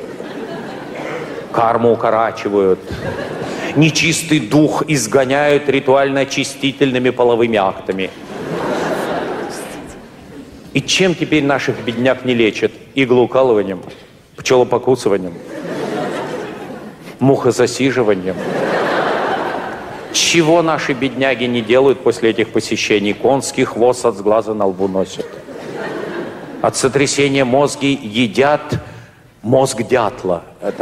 карму укорачивают, нечистый дух изгоняют ритуально-очистительными половыми актами. И чем теперь наших бедняк не лечат? Иглоукалыванием, пчелопокусыванием, мухозасиживанием. Чего наши бедняги не делают после этих посещений? Конский хвост от сглаза на лбу носят. От сотрясения мозга едят мозг дятла.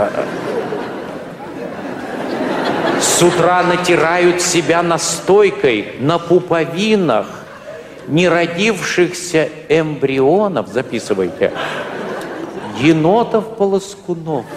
С утра натирают себя настойкой на пуповинах неродившихся эмбрионов, записывайте, енотов-полоскунов.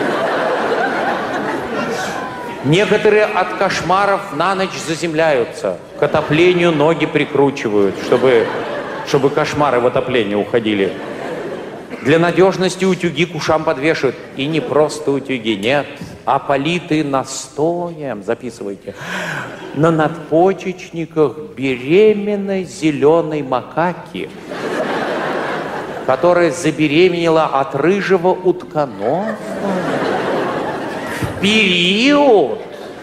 Некоторые от кошмаров на ночь заземляются, к отоплению ноги прикручивают, чтобы кошмары в отопление уходили. Для надежности утюги к ушам подвешивают. И не просто утюги, нет, а политые настоем, записывайте, на надпочечниках беременной зеленой макаки, которая забеременела от рыжего утконоса в период,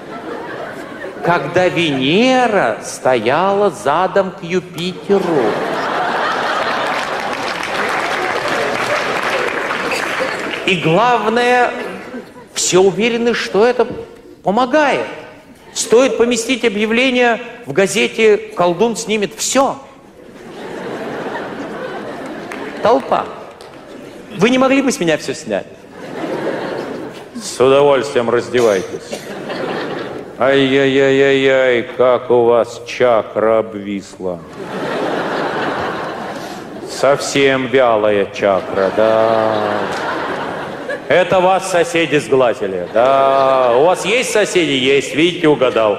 когда Венера стояла задом к Юпитеру. И главное, все уверены, что это помогает. Стоит поместить объявление в газете, колдун снимет все. Толпа. Вы не могли бы с меня все снять? С удовольствием раздевайтесь. Ай-яй-яй-яй-яй, как у вас чакра обвисла. Совсем вялая чакра, да. Это вас соседи сглазили. Да, у вас есть соседи? Есть, видите, угадал.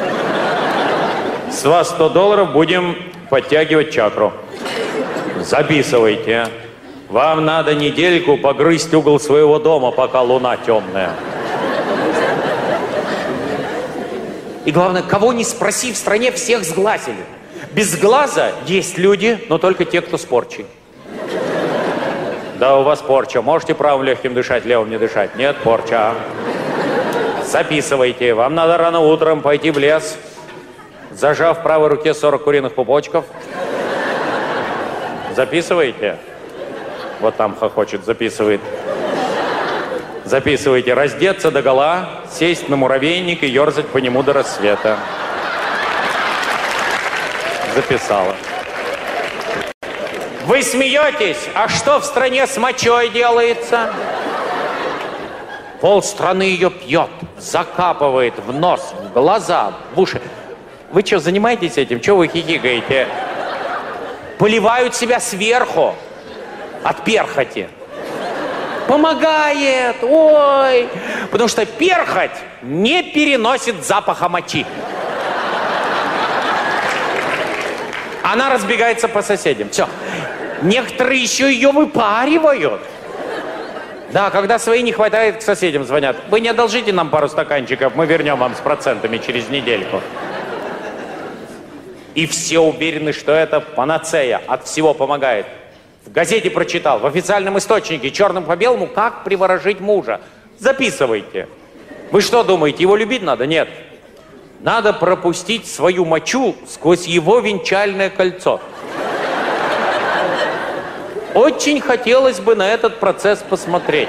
С вас $100, будем подтягивать чакру. Записывайте. Вам надо недельку погрызть угол своего дома, пока луна темная. И главное, кого не спроси, в стране всех сглазили. Без глаза есть люди, но только те, кто с порчей. Да, у вас порча. Можете правым легким дышать, левым не дышать? Нет, порча. Записывайте. Вам надо рано утром пойти в лес, зажав в правой руке 40 куриных пупочков. Записывайте. Вот там хохочет, записывает. Записывайте. Раздеться догола, сесть на муравейник и ерзать по нему до рассвета. Записала. Вы смеетесь? А что в стране с мочой делается? Полстраны ее пьет, закапывает в нос, в глаза, в уши. Вы что, занимаетесь этим? Чего вы хихикаете? Поливают себя сверху от перхоти. Помогает, ой. Потому что перхоть не переносит запаха мочи. Она разбегается по соседям. Все. Некоторые еще ее выпаривают. Да, когда свои не хватает, к соседям звонят. Вы не одолжите нам пару стаканчиков, мы вернем вам с процентами через недельку. И все уверены, что это панацея, от всего помогает. В газете прочитал, в официальном источнике, черным по белому, как приворожить мужа. Записывайте. Вы что думаете, его любить надо? Нет. Надо пропустить свою мочу сквозь его венчальное кольцо. Очень хотелось бы на этот процесс посмотреть.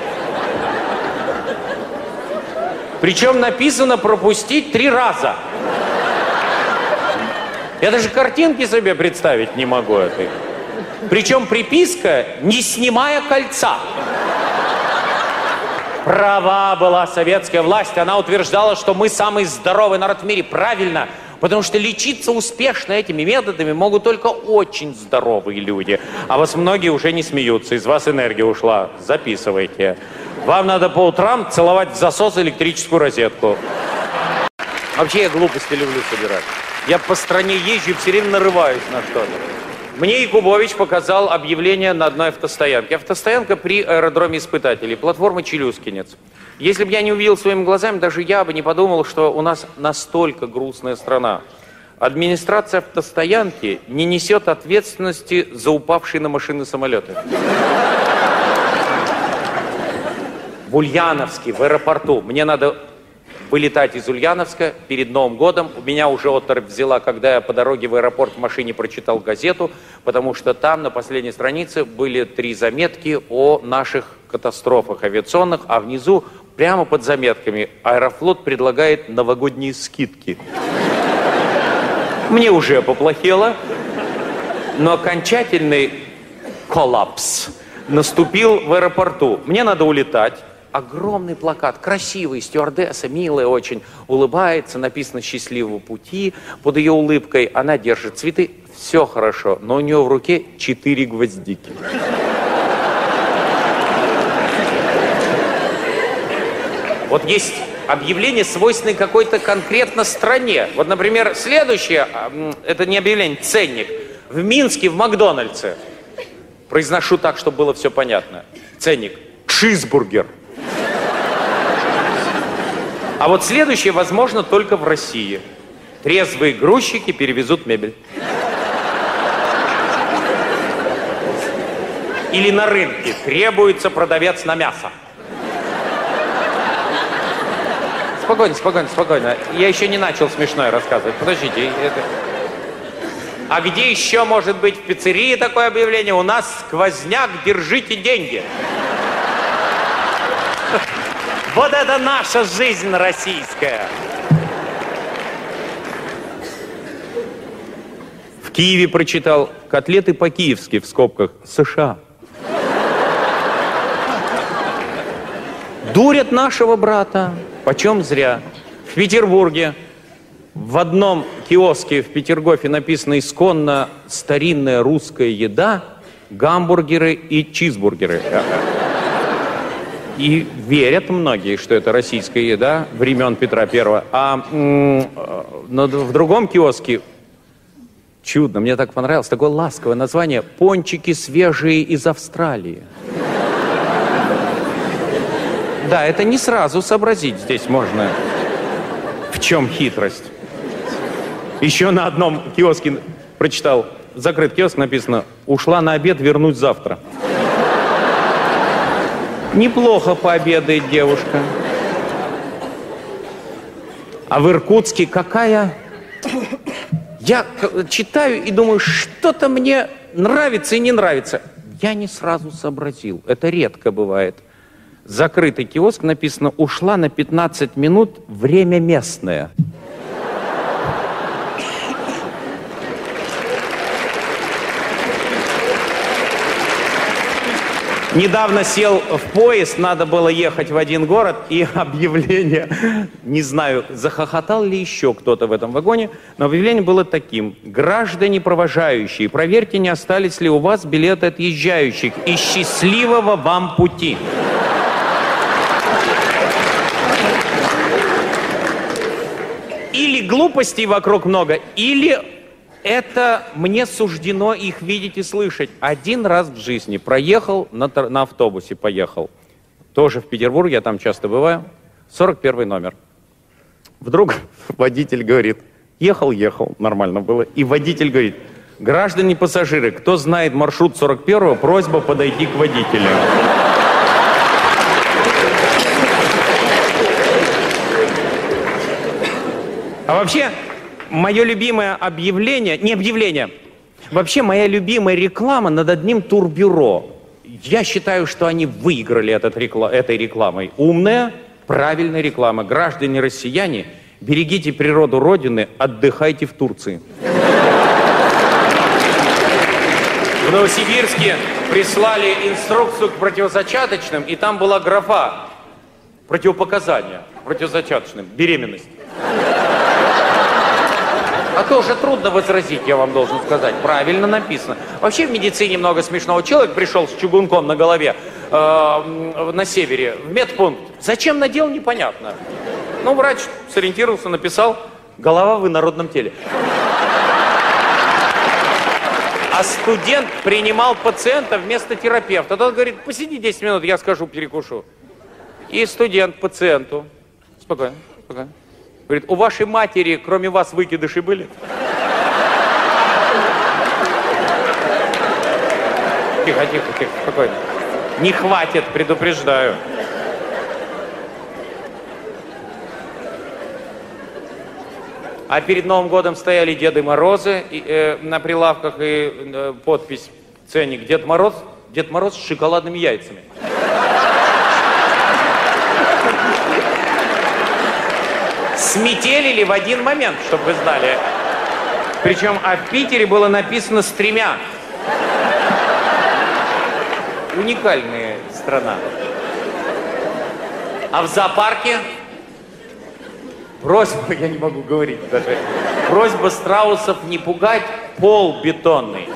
Причем написано пропустить 3 раза. Я даже картинки себе представить не могу этой. Причем приписка, не снимая кольца. Права была советская власть. Она утверждала, что мы самый здоровый народ в мире. Правильно. Потому что лечиться успешно этими методами могут только очень здоровые люди. А вас многие уже не смеются. Из вас энергия ушла. Записывайте. Вам надо по утрам целовать в засос электрическую розетку. Вообще я глупости люблю собирать. Я по стране езжу и все время нарываюсь на что-то. Мне Якубович показал объявление на одной автостоянке. Автостоянка при аэродроме испытателей, платформа Челюскинец. Если бы я не увидел своими глазами, даже я бы не подумал, что у нас настолько грустная страна. Администрация автостоянки не несет ответственности за упавшие на машины самолеты. В Ульяновске, в аэропорту. Мне надо вылетать из Ульяновска перед Новым годом. У меня уже оторопь взяла, когда я по дороге в аэропорт в машине прочитал газету, потому что там на последней странице были 3 заметки о наших катастрофах авиационных, а внизу, прямо под заметками, Аэрофлот предлагает новогодние скидки. Мне уже поплохело, но окончательный коллапс наступил в аэропорту. Мне надо улетать. Огромный плакат, красивый, стюардесса, милая очень, улыбается, написано «Счастливого пути». Под ее улыбкой она держит цветы, все хорошо, но у нее в руке 4 гвоздики. Вот есть объявление, свойственное какой-то конкретно стране. Вот, например, следующее, это не объявление, ценник. В Минске, в Макдональдсе. Произношу так, чтобы было все понятно. Ценник. Чизбургер. А вот следующее, возможно, только в России. Трезвые грузчики перевезут мебель. Или на рынке требуется продавец на мясо. Спокойно, спокойно, спокойно. Я еще не начал смешное рассказывать. Подождите. А где еще может быть в пиццерии такое объявление? У нас сквозняк, держите деньги. Вот это наша жизнь российская. В Киеве прочитал котлеты по-киевски, в скобках, США. Дурят нашего брата, почем зря. В Петербурге в одном киоске в Петергофе написано исконно старинная русская еда, гамбургеры и чизбургеры. И верят многие, что это российская еда времен Петра Первого. А в другом киоске, чудно, мне так понравилось, такое ласковое название, пончики свежие из Австралии. Да, это не сразу сообразить здесь можно, в чем хитрость. Еще на одном киоске прочитал, закрыт киоск, написано, ушла на обед, вернусь завтра. Неплохо пообедает девушка. А в Иркутске какая? Я читаю и думаю, что-то мне нравится и не нравится. Я не сразу сообразил. Это редко бывает. Закрытый киоск, написано, ушла на 15 минут, время местное. Недавно сел в поезд, надо было ехать в один город, и объявление, не знаю, захохотал ли еще кто-то в этом вагоне, но объявление было таким. Граждане провожающие, проверьте, не остались ли у вас билеты отъезжающих, и счастливого вам пути. Или глупостей вокруг много, или... Это мне суждено их видеть и слышать. Один раз в жизни проехал, на автобусе поехал. Тоже в Петербурге, я там часто бываю. 41 номер. Вдруг водитель говорит, ехал, нормально было. И водитель говорит, граждане пассажиры, кто знает маршрут 41-го, просьба подойти к водителю. А вообще... Мое любимое объявление, не объявление, вообще моя любимая реклама над одним турбюро. Я считаю, что они выиграли этой рекламой. Умная, правильная реклама. Граждане россияне, берегите природу Родины, отдыхайте в Турции. В Новосибирске прислали инструкцию к противозачаточным, и там была графа противопоказания противозачаточным, беременность. тоже трудно возразить, я вам должен сказать. Правильно написано. Вообще в медицине много смешного. Человек пришел с чугунком на голове на севере в медпункт. Зачем надел, непонятно. Ну, врач сориентировался, написал: голова в инородном теле. А студент принимал пациента вместо терапевта. Тот говорит: посиди 10 минут, я скажу, перекушу. И студент пациенту: спокойно, спокойно. Говорит: у вашей матери, кроме вас, выкидыши были? Тихо, тихо, тихо, спокойно. Не хватит, предупреждаю. А перед Новым годом стояли Деды Морозы на прилавках, и подпись, ценник: Дед Мороз с шоколадными яйцами. Сметелили в один момент, чтобы вы знали. Причем, в Питере было написано с 3. Уникальная страна. А в зоопарке просьба, я не могу говорить даже, просьба страусов не пугать: пол бетонный.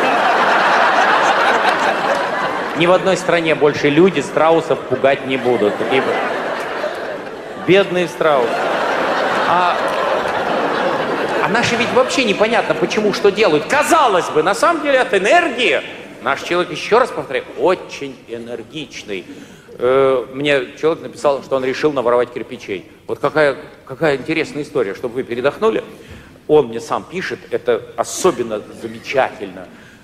Ни в одной стране больше люди страусов пугать не будут. Такие бедные страусы. А наши ведь вообще непонятно, почему, что делают. Казалось бы, на самом деле от энергии. Наш человек, еще раз повторяю, очень энергичный. Мне человек написал, что он решил наворовать кирпичей. Вот какая интересная история, чтобы вы передохнули. Он мне сам пишет, это особенно замечательно.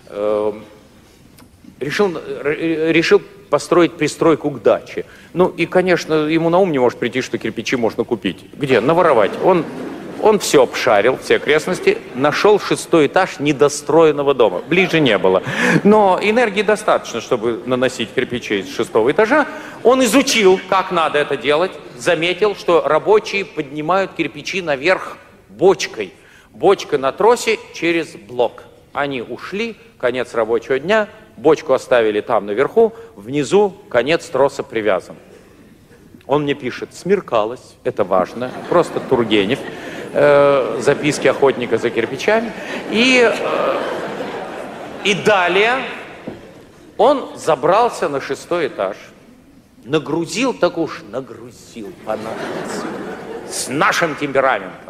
Решил построить пристройку к даче. Ну и, конечно, ему на ум не может прийти, что кирпичи можно купить. Где? Наворовать. Он все обшарил, все окрестности, нашел 6-й этаж недостроенного дома. Ближе не было. Но энергии достаточно, чтобы наносить кирпичи с 6-го этажа. Он изучил, как надо это делать, заметил, что рабочие поднимают кирпичи наверх бочкой. Бочка на тросе через блок. Они ушли, конец рабочего дня, бочку оставили там наверху, внизу конец троса привязан. Он мне пишет: смеркалось, это важно, просто Тургенев. Записки охотника за кирпичами. И далее он забрался на 6-й этаж, нагрузил, так уж нагрузил с нашим темпераментом,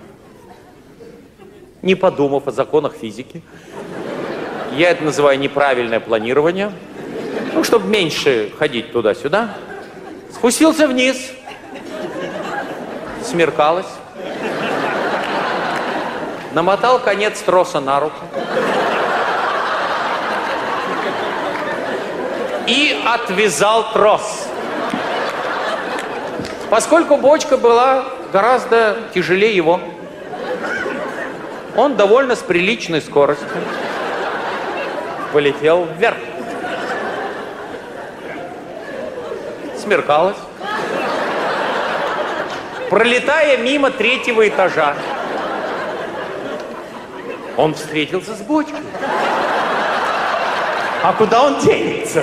не подумав о законах физики. Я это называю неправильное планирование. Ну, чтобы меньше ходить туда-сюда. Спустился вниз. Смеркалось. Намотал конец троса на руку. И отвязал трос. Поскольку бочка была гораздо тяжелее его, он довольно с приличной скоростью полетел вверх. Смеркалось. Пролетая мимо 3-го этажа, он встретился с бочкой. А куда он денется?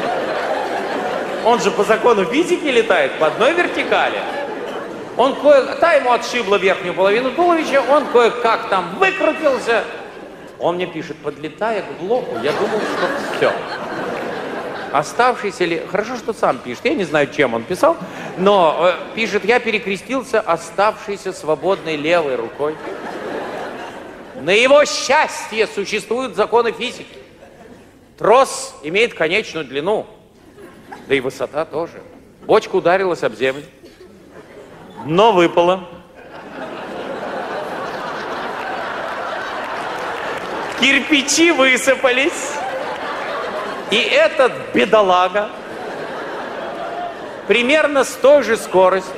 Он же по закону физики летает по одной вертикали. Та ему отшибла верхнюю половину туловища, он кое-как там выкрутился. Он мне пишет: подлетая к блоку, я думал, что все. Оставшийся ли... Хорошо, что сам пишет. Я не знаю, чем он писал, но пишет: я перекрестился оставшейся свободной левой рукой. На его счастье существуют законы физики. Трос имеет конечную длину, да и высота тоже. Бочка ударилась об землю, дно выпало. Кирпичи высыпались. И этот бедолага примерно с той же скоростью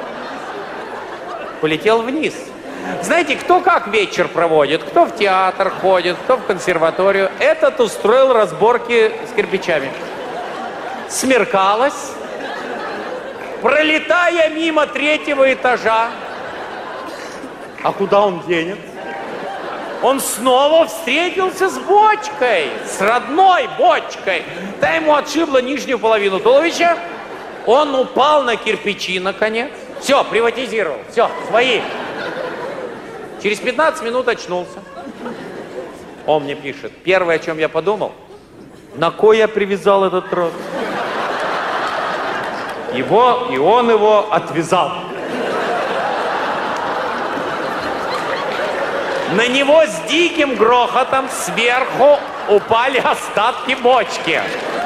полетел вниз. Знаете, кто как вечер проводит, кто в театр ходит, кто в консерваторию. Этот устроил разборки с кирпичами. Смеркалось. Пролетая мимо 3-го этажа. А куда он денет? Он снова встретился с бочкой, с родной бочкой. Та ему отшибла нижнюю половину туловища. Он упал на кирпичи, наконец. Все, приватизировал. Все, свои. Через 15 минут очнулся. Он мне пишет, первое, о чем я подумал, на кой я привязал этот трос? И он его отвязал. На него с диким грохотом сверху упали остатки бочки.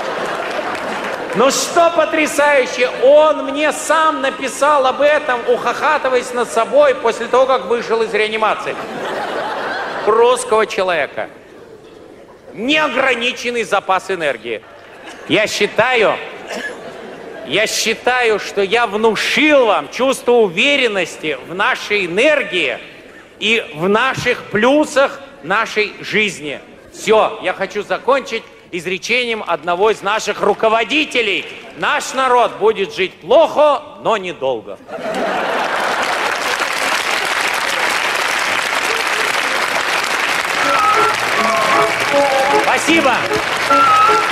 Ну что потрясающе, он мне сам написал об этом, ухахатываясь над собой после того, как вышел из реанимации. У русского человека неограниченный запас энергии. Я считаю, что я внушил вам чувство уверенности в нашей энергии и в наших плюсах нашей жизни. Все, я хочу закончить изречением одного из наших руководителей. Наш народ будет жить плохо, но недолго. Спасибо.